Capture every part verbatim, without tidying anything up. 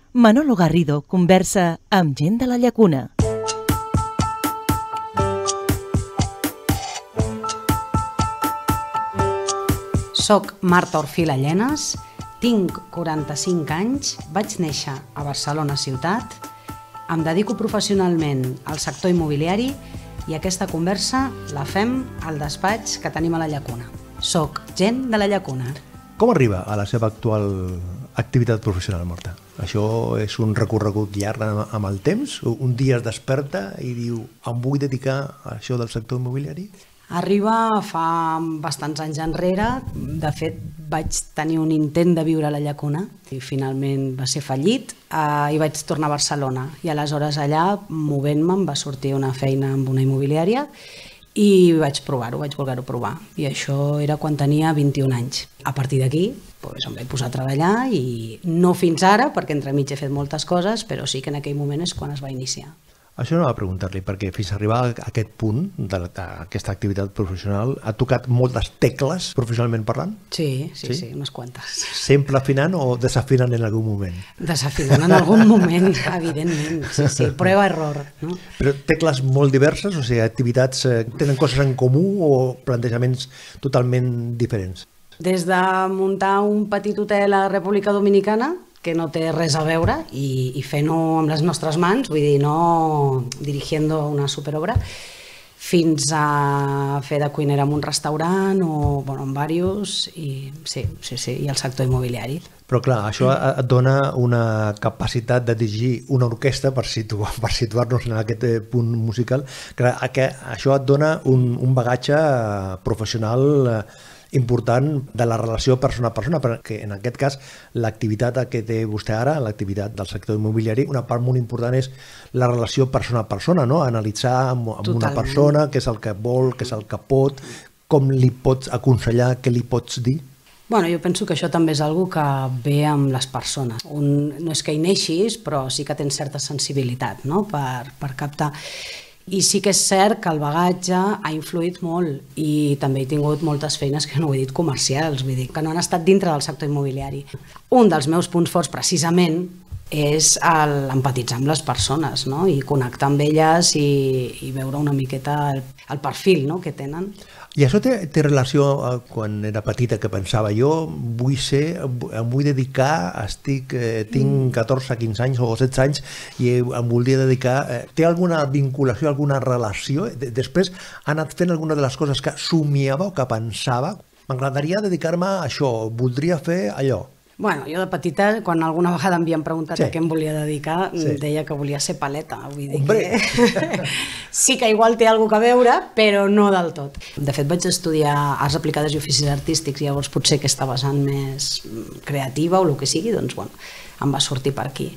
Manolo Garrido conversa amb gent de la Llacuna. Soc Marta Orfila Llenes, tinc quaranta-cinc anys, vaig néixer a Barcelona ciutat, em dedico professionalment al sector immobiliari i aquesta conversa la fem al despatx que tenim a la Llacuna. Soc gent de la Llacuna. Com arriba a la seva actual activitat professional, Marta? Això és un recorregut llarg amb el temps? Un dia es desperta i diu, em vull dedicar a això del sector immobiliari? Arriba fa bastants anys enrere. De fet, vaig tenir un intent de viure a la Llacuna i finalment va ser fallit eh, i vaig tornar a Barcelona. I aleshores allà, movent-me, em va sortir una feina amb una immobiliària i vaig provar-ho, vaig voler-ho provar. I això era quan tenia vint-i-un anys. A partir d'aquí doncs, em vaig posar a treballar i no fins ara, perquè entremig he fet moltes coses, però sí que en aquell moment és quan es va iniciar. Això no va preguntar-li, perquè fins a arribar a aquest punt d'aquesta activitat professional ha tocat moltes tecles professionalment parlant? Sí, sí, sí, sí, unes quantes. Sempre afinant o desafinant en algun moment? Desafinant en algun moment, evidentment, sí, sí, prova-error. No? Però tecles molt diverses, o sigui, activitats eh, tenen coses en comú o plantejaments totalment diferents? Des de muntar un petit hotel a República Dominicana, que no té res a veure, i, i fent-ho amb les nostres mans, vull dir, no dirigiendo una superobra, fins a fer de cuinera en un restaurant o bueno, en diversos, i sí, sí, sí, i el sector immobiliari. Però clar, això et dona una capacitat de dirigir una orquestra, per situar, per situar-nos en aquest punt musical, que això et dona un, un bagatge professional important de la relació persona a persona, perquè en aquest cas l'activitat que té vostè ara, l'activitat del sector immobiliari, una part molt important és la relació persona a persona, no? Analitzar amb, amb una persona què és el que vol, què és el que pot, com li pots aconsellar, què li pots dir. Bueno, jo penso que això també és una cosa que ve amb les persones. Un, no és que hi neixis, però sí que tens certa sensibilitat, no? per, per captar. I sí que és cert que el bagatge ha influït molt i també he tingut moltes feines que no ho he dit comercials, vull dir, que no han estat dintre del sector immobiliari. Un dels meus punts forts precisament és l'empatitzar amb les persones, no? I connectar amb elles i, i veure una miqueta el, el perfil, no? que tenen. I això té, té relació a quan era petita, que pensava jo vull ser, em vull dedicar, estic, eh, tinc catorze, quinze anys o setze anys i em voldria dedicar, eh, té alguna vinculació, alguna relació? Després ha anat fent alguna de les coses que somiava o que pensava, m'agradaria dedicar-me a això, voldria fer allò. Bueno, jo de petita, quan alguna vegada em havien preguntat sí. a què em volia dedicar, sí. deia que volia ser paleta. Vull dir que sí que igual té alguna cosa a veure, però no del tot. De fet, vaig estudiar arts aplicades i oficis artístics, llavors potser aquesta vessant més creativa o el que sigui, doncs bueno, em va sortir per aquí.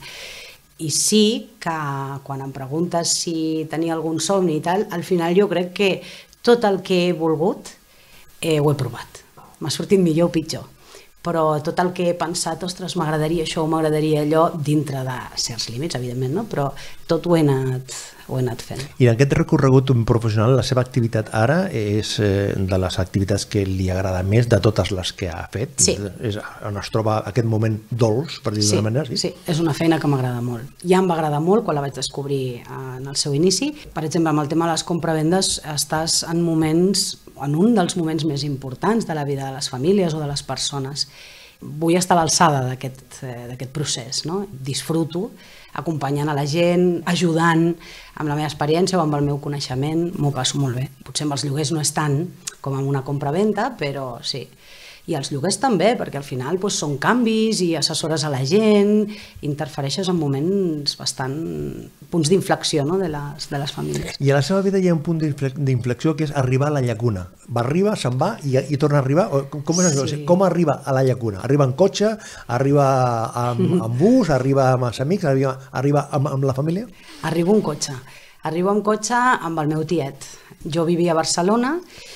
I sí que quan em preguntes si tenia algun somni i tal, al final jo crec que tot el que he volgut eh, ho he provat. M'ha sortit millor o pitjor. Però tot el que he pensat, ostres, m'agradaria això o m'agradaria allò, dintre de certs límits, evidentment, no? Però tot ho he anat, ho he anat fent. I en aquest recorregut professional, la seva activitat ara és de les activitats que li agrada més de totes les que ha fet? Sí. És on es troba aquest moment dolç, per dir-ho d'una manera? Sí, sí, és una feina que m'agrada molt. Ja em va agradar molt quan la vaig descobrir en el seu inici. Per exemple, amb el tema de les compravendes estàs en moments, en un dels moments més importants de la vida de les famílies o de les persones. Vull estar a l'alçada d'aquest procés, no? Disfruto acompanyant a la gent, ajudant amb la meva experiència o amb el meu coneixement, m'ho passo molt bé. Potser amb els lloguers no és tant com amb una compra-venda, però sí. I els lloguers també, perquè al final doncs, són canvis i assessores a la gent, interfereixes en moments bastant, punts d'inflexió no? de, les, de les famílies. I a la seva vida hi ha un punt d'inflexió que és arribar a la Llacuna. Va arribar, se'n va i, i torna a arribar? Com, és això? Sí. Com arriba a la Llacuna? Arriba en cotxe, arriba amb, amb bus, arriba amb els amics, arriba, arriba amb, amb la família? Arribo en cotxe. Arribo en cotxe amb el meu tiet. Jo vivia a Barcelona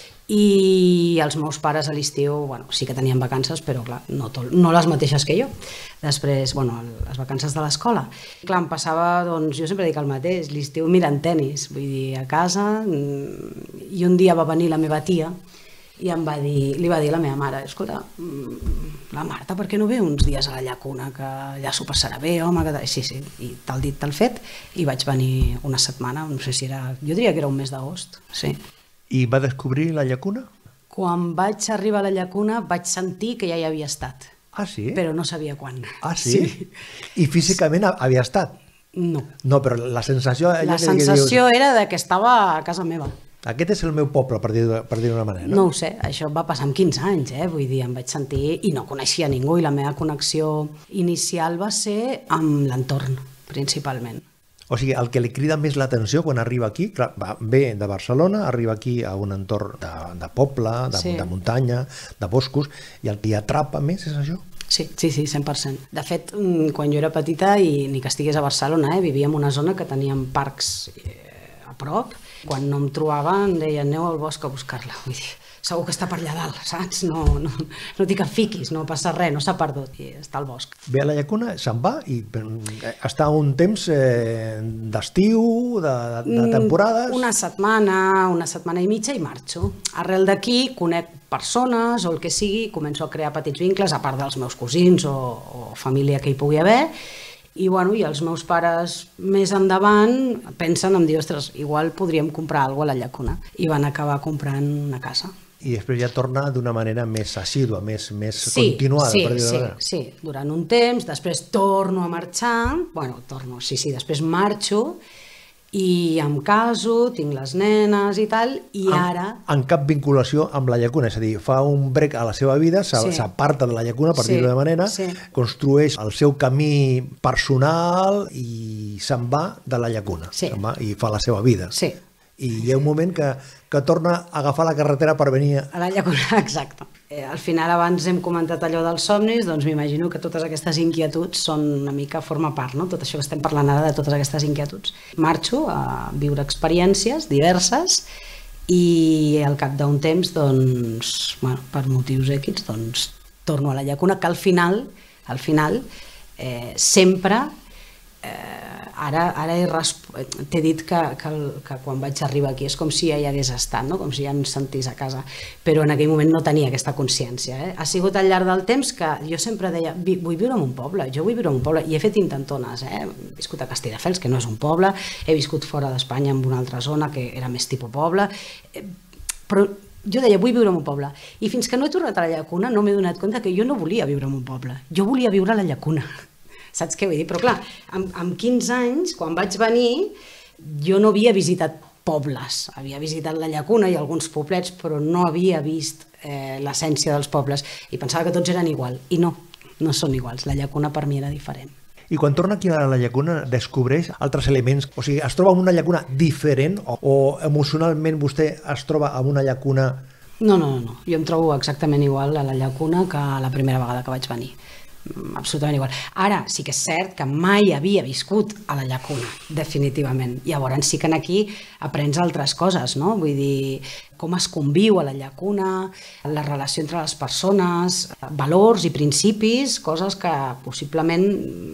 i els meus pares a l'estiu, bueno, sí que tenien vacances, però clar, no, tot, no les mateixes que jo. Després, bueno, les vacances de l'escola. Clar, em passava, doncs, jo sempre dic el mateix, l'estiu mirant tenis, vull dir, a casa, i un dia va venir la meva tia i em va dir, li va dir a la meva mare, escolta, la Marta, per què no ve uns dies a la llacuna, que allà s'ho passarà bé, home, que... sí, sí, i tal dit, tal fet, i vaig venir una setmana, no sé si era, jo diria que era un mes d'agost, sí. I va descobrir la llacuna? Quan vaig arribar a la llacuna vaig sentir que ja hi havia estat. Ah, sí? Però no sabia quan. Ah, sí? sí. I físicament havia estat? No. No, però la sensació... La sensació dius... era de que estava a casa meva. Aquest és el meu poble, per dir-ho d'una manera, no? No ho sé, això va passar amb quinze anys, eh? Vull dir, em vaig sentir i no coneixia ningú i la meva connexió inicial va ser amb l'entorn, principalment. O sigui, el que li crida més l'atenció quan arriba aquí, clar, va, ve de Barcelona, arriba aquí a un entorn de, de poble, de, sí. de muntanya, de boscos, i el que li atrapa més és això? Sí, sí, sí, cent per cent. De fet, quan jo era petita, i ni que estigués a Barcelona, eh, vivia en una zona que teníem parcs eh, a prop. Quan no em trobava em deien aneu al bosc a buscar-la. Vull dir, segur que està per allà dalt, saps? No, no, no dic que fiquis, no passa res, no s'ha perdut, i està al bosc. Ve a la llacuna, se'n va i està un temps eh, d'estiu, de, de temporades... Una setmana, una setmana i mitja i marxo. Arrel d'aquí conec persones o el que sigui, començo a crear petits vincles, a part dels meus cosins o, o família que hi pugui haver, i, bueno, i els meus pares més endavant pensen em dir, ostres, igual podríem comprar alguna cosa a la llacuna, i van acabar comprant una casa. I després ja torna d'una manera més assídua, més, més sí, continuada, sí, per dir-ho sí, d'una sí, durant un temps, després torno a marxar, bueno, torno, sí, sí, després marxo, i em caso, tinc les nenes i tal, i en, ara... En cap vinculació amb la llacuna, és a dir, fa un break a la seva vida, s'aparta sí. de la llacuna, per sí, dir-ho de manera, sí. construeix el seu camí personal i se'n va de la llacuna, sí. se'n va i fa la seva vida. Sí. I hi ha un moment que, que torna a agafar la carretera per venir... A la llacuna, exacte. Eh, al final, abans hem comentat allò dels somnis, doncs m'imagino que totes aquestes inquietuds són una mica, forma part, no? Tot això que estem parlant ara de totes aquestes inquietuds. Marxo a viure experiències diverses i al cap d'un temps, doncs, bueno, per motius èquids, doncs, torno a la llacuna, que al final, al final, eh, sempre... Eh, ara ara t'he dit que, que, que quan vaig arribar aquí és com si ja hi hagués estat, no? Com si ja em sentís a casa, però en aquell moment no tenia aquesta consciència. Eh? Ha sigut al llarg del temps que jo sempre deia, vull viure en un poble, jo vull viure en un poble, i he fet intentones, eh? He viscut a Castelldefels, que no és un poble, he viscut fora d'Espanya en una altra zona que era més tipus poble, eh, però jo deia, vull viure en un poble, i fins que no he tornat a la llacuna no m'he donat compte que jo no volia viure en un poble, jo volia viure a la llacuna. Saps què vull dir? Però clar, amb, amb quinze anys, quan vaig venir, jo no havia visitat pobles. Havia visitat la llacuna i alguns poblets, però no havia vist eh, l'essència dels pobles. I pensava que tots eren igual. I no, no són iguals. La llacuna per mi era diferent. I quan torna aquí a la llacuna descobreix altres elements? O sigui, es troba en una llacuna diferent o, o emocionalment vostè es troba en una llacuna... No, no, no. Jo em trobo exactament igual a la llacuna que la primera vegada que vaig venir. Absolutament igual. Ara, sí que és cert que mai havia viscut a la llacuna, definitivament. Llavors sí que aquí aprens altres coses, no? Vull dir, com es conviu a la llacuna, la relació entre les persones, valors i principis, coses que possiblement,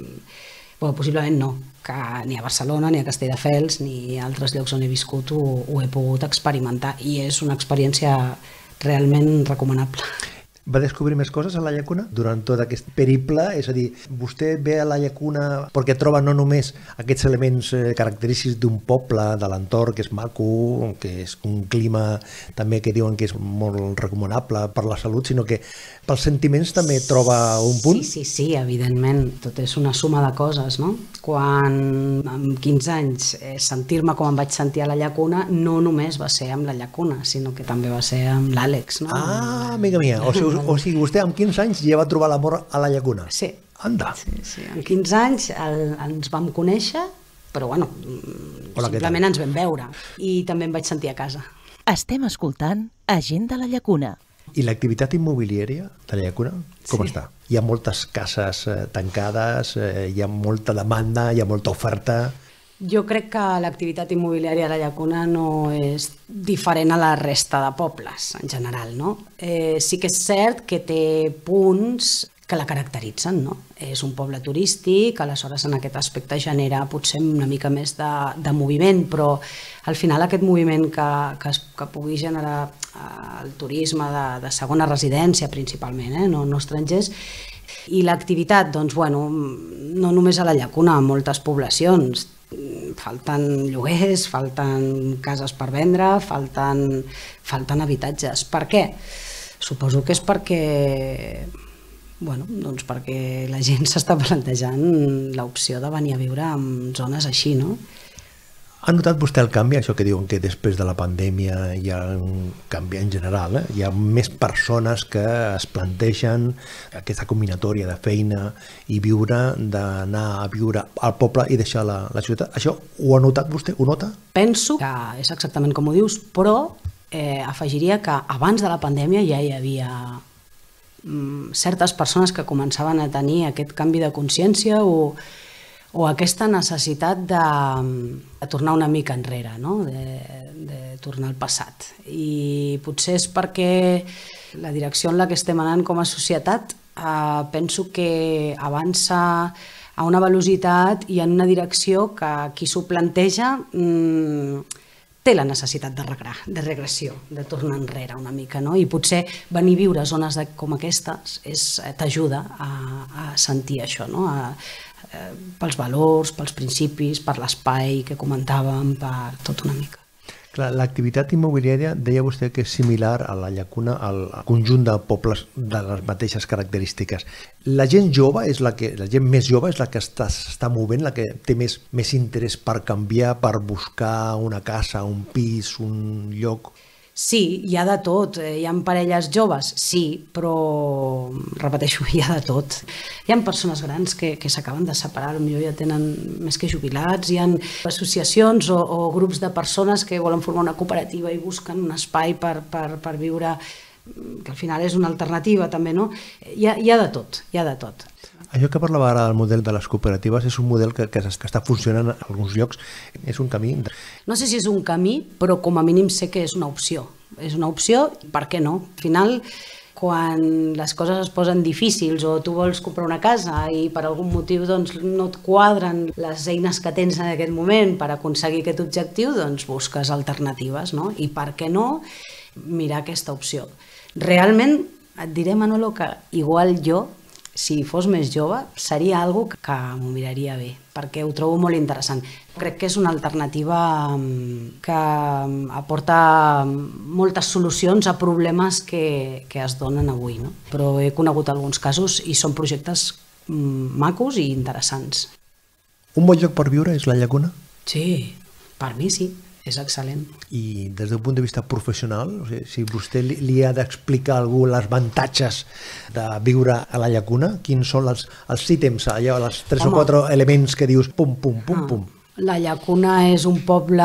bueno, possiblement no, que ni a Barcelona, ni a Castelldefels, ni a altres llocs on he viscut ho, ho he pogut experimentar, i és una experiència realment recomanable. Va descobrir més coses a la llacuna durant tot aquest periple? És a dir, vostè ve a la llacuna perquè troba no només aquests elements característics d'un poble, de l'entorn, que és maco, que és un clima també que diuen que és molt recomanable per la salut, sinó que pels sentiments també troba un punt? Sí, sí, sí, evidentment. Tot és una suma de coses, no? Quan amb quinze anys sentir-me com em vaig sentir a la llacuna no només va ser amb la llacuna, sinó que també va ser amb l'Àlex, no? Ah, amiga mia, o sigui, o sigui, vostè amb quinze anys ja va trobar l'amor a la llacuna? Sí. Anda. Sí, sí. Amb quinze anys el, ens vam conèixer, però bueno, Hola, simplement ens vam veure i també em vaig sentir a casa. Estem escoltant A Gent de la Llacuna. I l'activitat immobiliària de la llacuna, com sí. està? Hi ha moltes cases eh, tancades, eh, hi ha molta demanda, hi ha molta oferta... Jo crec que l'activitat immobiliària a la llacuna no és diferent a la resta de pobles, en general, no? Eh, sí que és cert que té punts que la caracteritzen, no? És un poble turístic, aleshores en aquest aspecte genera potser una mica més de, de moviment, però al final aquest moviment que, que, es, que pugui generar el turisme de, de segona residència principalment, eh? no, no estrangers, i l'activitat, doncs, bueno, no només a la Llacuna, a moltes poblacions, falten lloguers, falten cases per vendre, falten, falten habitatges. Per què? Suposo que és perquè, bueno, doncs perquè la gent s'està plantejant l'opció de venir a viure en zones així, no? Ha notat vostè el canvi, això que diuen que després de la pandèmia hi ha un canvi en general, eh? Hi ha més persones que es plantegen aquesta combinatòria de feina i viure, d'anar a viure al poble i deixar la, la ciutat. Això ho ha notat vostè? Ho nota? Penso que és exactament com ho dius, però eh, afegiria que abans de la pandèmia ja hi havia mm, certes persones que començaven a tenir aquest canvi de consciència o o aquesta necessitat de, de tornar una mica enrere, no? de, de tornar al passat. I potser és perquè la direcció en la que estem anant com a societat eh, penso que avança a una velocitat i en una direcció que qui s'ho planteja mm, té la necessitat de, regrar, de regressió, de tornar enrere una mica, no? I potser venir a viure a zones de, com aquestes t'ajuda a, a sentir això, no? A, pels valors, pels principis, per l'espai que comentàvem, per tot una mica. L'activitat immobiliària, deia vostè que és similar a la Llacuna, al conjunt de pobles de les mateixes característiques. La gent jove, és la que, la gent més jove és la que s'està movent, la que té més, més interès per canviar, per buscar una casa, un pis, un lloc. Sí, hi ha de tot. Hi ha parelles joves? Sí, però, repeteixo, hi ha de tot. Hi ha persones grans que, que s'acaben de separar, potser ja tenen més que jubilats, hi ha associacions o, o grups de persones que volen formar una cooperativa i busquen un espai per, per, per viure, que al final és una alternativa també, no? Hi ha, hi ha de tot, hi ha de tot. Això que parlava ara del model de les cooperatives és un model que, que, que està funcionant en alguns llocs, és un camí. No sé si és un camí, però com a mínim sé que és una opció. És una opció, per què no? Al final, quan les coses es posen difícils o tu vols comprar una casa i per algun motiu doncs, no et quadren les eines que tens en aquest moment per aconseguir aquest objectiu, doncs busques alternatives, no? I per què no mirar aquesta opció? Realment, et diré, Manolo, que igual jo, si fos més jove, seria algo que m'ho miraria bé, perquè ho trobo molt interessant. Crec que és una alternativa que aporta moltes solucions a problemes que, que es donen avui, no? Però he conegut alguns casos i són projectes macos i interessants. Un bon lloc per viure és la Llacuna? Sí, per mi sí. És excel·lent. I des d'un punt de vista professional, o sigui, si vostè li, li ha d'explicar a algú les avantatges de viure a la Llacuna, quins són els, els ítems, allò, els tres Home. o quatre elements que dius pum, pum, pum, ah. pum? La Llacuna és un poble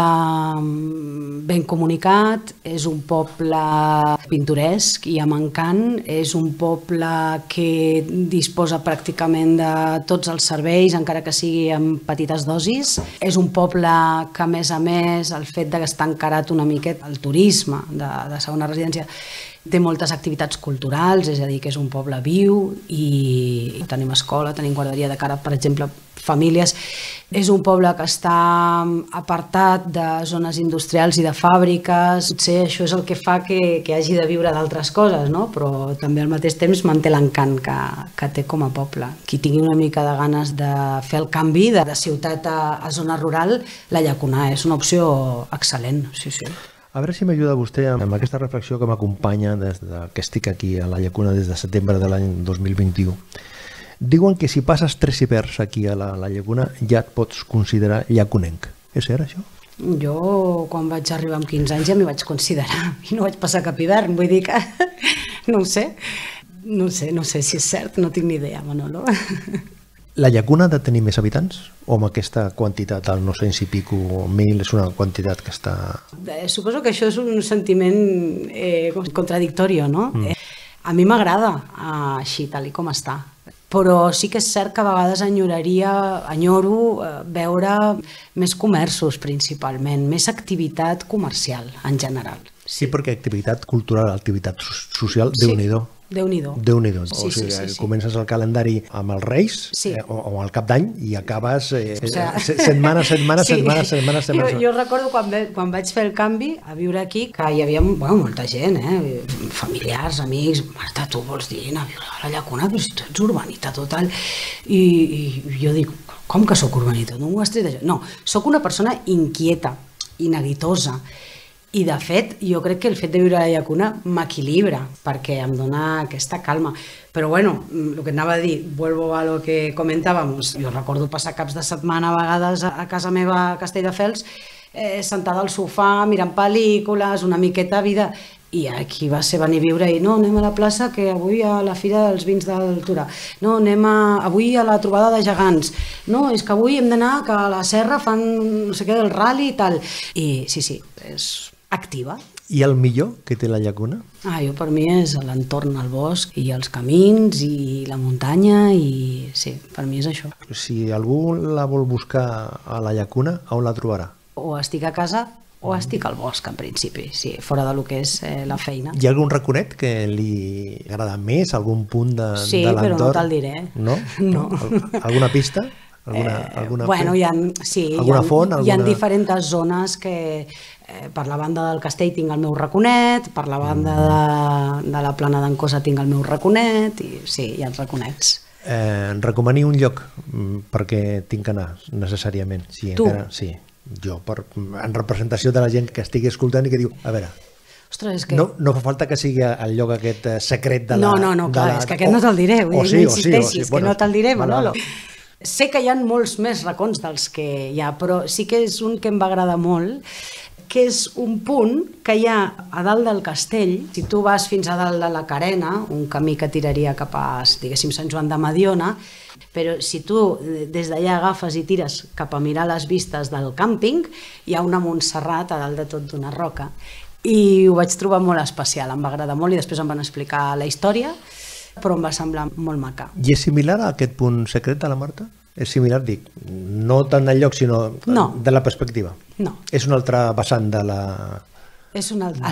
ben comunicat, és un poble pintoresc i amb encant, és un poble que disposa pràcticament de tots els serveis, encara que sigui en petites dosis. És un poble que, a més a més, el fet de que està encarat una miqueta al turisme de, de segona residència, té moltes activitats culturals, és a dir, que és un poble viu i tenim escola, tenim guarderia de cara, per exemple, famílies. És un poble que està apartat de zones industrials i de fàbriques. Potser això és el que fa que, que hagi de viure d'altres coses, no? Però també al mateix temps manté l'encant que, que té com a poble. Qui tingui una mica de ganes de fer el canvi de, de ciutat a, a zona rural, la Llacuna és una opció excel·lent, sí, sí. A veure si m'ajuda vostè amb aquesta reflexió que m'acompanya des de, que estic aquí a la Llacuna des de setembre de l'any dos mil vint-i-u. Diuen que si passes tres hiverns aquí a la, la Llacuna ja et pots considerar llaconenc. És cert, això? Jo, quan vaig arribar amb quinze anys, ja m'hi vaig considerar i no vaig passar cap hivern, vull dir que no ho sé. No sé, no sé si és cert, no tinc ni idea, Manolo. La Llacuna ha de tenir més habitants? O amb aquesta quantitat, el no sé si pico mil, és una quantitat que està... Eh, suposo que això és un sentiment eh, contradictori, no? Mm. Eh, a mi m'agrada eh, així, tal i com està. Però sí que és cert que a vegades enyoraria, enyoro eh, veure més comerços principalment, més activitat comercial en general. Sí, perquè activitat cultural, activitat social, Déu-n'hi-do. Déu-n'hi-do. Déu-n'hi-do. Sí, o sigui, sí, sí, sí. comences el calendari amb els Reis sí. eh, o, o el Cap d'Any i acabes eh, o sea... setmana, setmana, sí. setmana, setmana, setmana. Jo, jo recordo quan, ve, quan vaig fer el canvi a viure aquí, que hi havia bueno, molta gent, eh? Familiars, amics, Marta, tu vols dir anar a viure a la Llacuna, però si tu ets urbanita total. I, i jo dic, com que sóc urbanita? No m'ho has tret això? No, sóc una persona inquieta i neguitosa. I de fet, jo crec que el fet de viure a la Llacuna m'equilibra, perquè em dona aquesta calma. Però bueno, el que anava a dir, vuelvo a lo que comentábamos, jo recordo passar caps de setmana a vegades a casa meva a Castelldefels, eh, sentada al sofà, mirant pel·lícules, una miqueta vida, i aquí va ser venir a viure i no, anem a la plaça que avui a la Fira dels Vins d'Altura, no, anem a, avui a la trobada de gegants, no, és que avui hem d'anar que a la serra fan no sé què del rally i tal, i sí, sí, és activa. I el millor que té la Llacuna? Ah, jo per mi és l'entorn al bosc i els camins i la muntanya i sí, per mi és això. Si algú la vol buscar a la Llacuna, on la trobarà? O estic a casa o estic al bosc, en principi, sí, fora del que és eh, la feina. Hi ha algun raconet que li agrada més, algun punt de, sí, de l'entorn? Sí, però no te'l diré. No? No. Alguna pista? Alguna, eh, alguna, bueno, hi ha, sí, alguna hi ha, font? Alguna... Hi ha diferents zones que eh, per la banda del Castell tinc el meu raconet, per la banda de, de la Plana d'en Cosa tinc el meu raconet, i sí, hi ha raconets. Eh, recomani un lloc perquè tinc que anar, necessàriament. Sí, tu? Encara, sí, jo, per, en representació de la gent que estigui escoltant i que diu, a veure, Ostres, és que... no, no fa falta que sigui el lloc aquest secret de la... No, no, no, clar, la... és que aquest no te'l diré, vull dir, sí, no insisteixis, sí, sí, bueno, que no te'l diré, Manolo. Vale. Sé que hi ha molts més racons dels que hi ha, però sí que és un que em va agradar molt, que és un punt que hi ha a dalt del castell. Si tu vas fins a dalt de la Carena, un camí que tiraria cap a, diguéssim, Sant Joan de Mediona, però si tu des d'allà agafes i tires cap a mirar les vistes del càmping, hi ha una Montserrat a dalt de tot d'una roca. I ho vaig trobar molt especial, em va agradar molt i després em van explicar la història, però em va semblar molt maca. I és similar a aquest punt secret de la Marta? És similar, dic, no tant del lloc, sinó no. de la perspectiva. No. És un altre vessant de la... És un altre...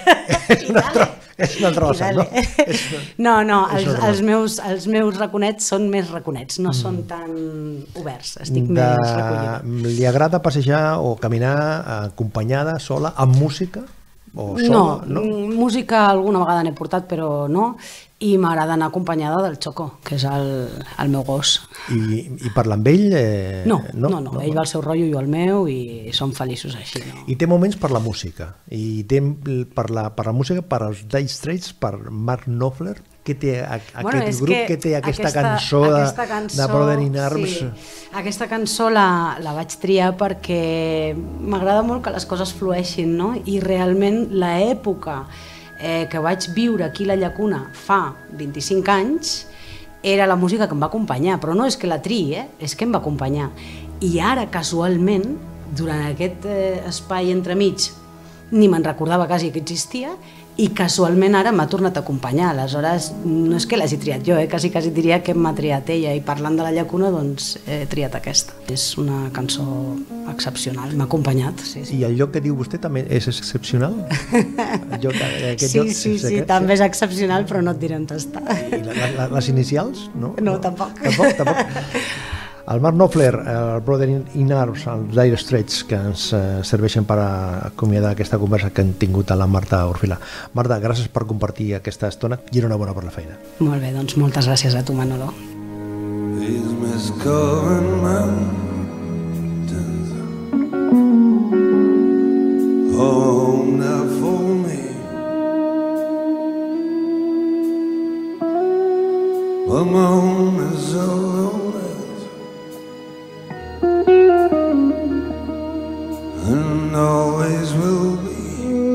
és un altre, és un altre vessant, no? És, no, no, els, els, meus, els meus raconets són més raconets, no mm. són tan oberts, estic de... més recollida. Li agrada passejar o caminar acompanyada, sola, amb música? O sola, no, no, música alguna vegada n'he portat, però no, i m'agrada anar acompanyada del Choco, que és el, el meu gos. I, i parlar amb ell? Eh, no, no, no, no, no, ell va al seu rotllo, jo al meu, i som feliços així. No? I té moments per la música, i té per la, per la música, per als Dire Straits, per Mark Knopfler, que té a, bueno, aquest grup, que, que té aquesta, aquesta, cançó, aquesta de, cançó de Brother in Arms. Sí. Aquesta cançó la, la vaig triar perquè m'agrada molt que les coses flueixin, no? I realment l'època eh, que vaig viure aquí a la Llacuna fa vint-i-cinc anys era la música que em va acompanyar, però no és que la triï, eh? És que em va acompanyar. I ara, casualment, durant aquest eh, espai entremig, ni me'n recordava quasi que existia, i casualment ara m'ha tornat a acompanyar. Aleshores, no és que l'hagi triat jo, eh? quasi, quasi diria que m'ha triat ella, i parlant de la Llacuna, doncs he triat aquesta. És una cançó excepcional, m'ha acompanyat. Sí, sí. I el lloc que diu vostè també és excepcional? Lloc, aquest sí, lloc, sí, sí, aquest, també és excepcional, però no et diré on està. I la, la, les inicials? No, no, no tampoc. Tampoc, tampoc. El Mark Knopfler, el Brother in Arms, els Dire Straits, que ens serveixen per acomiadar aquesta conversa que hem tingut amb la Marta Orfila. Marta, gràcies per compartir aquesta estona i enhorabona per la feina. Molt bé, doncs moltes gràcies a tu, Manolo. Home now for me, but my home is alone. And always will be.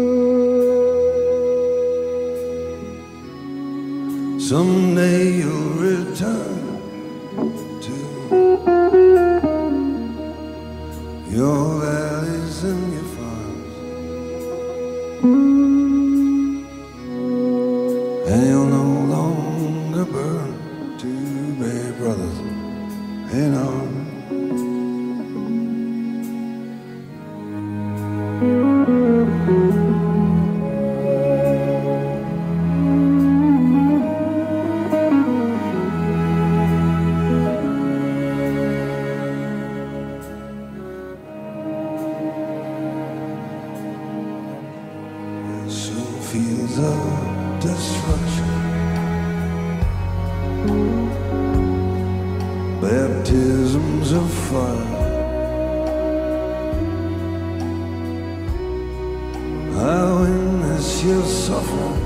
Someday you'll return to your valleys and your farms, and you'll no longer burn to be brothers in arms. of destruction, baptisms of fire. I witness your suffering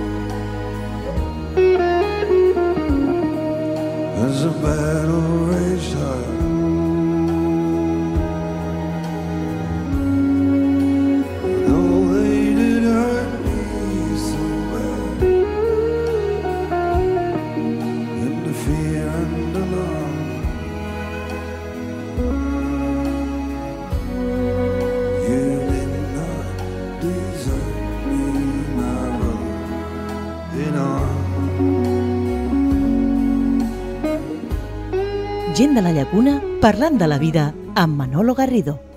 as the battle raged high. Though they did hurt me so bad, in the fear and alarm, you did not desert me, my brother in arms. Gent de la Llacuna parlant de la vida amb Manolo Garrido.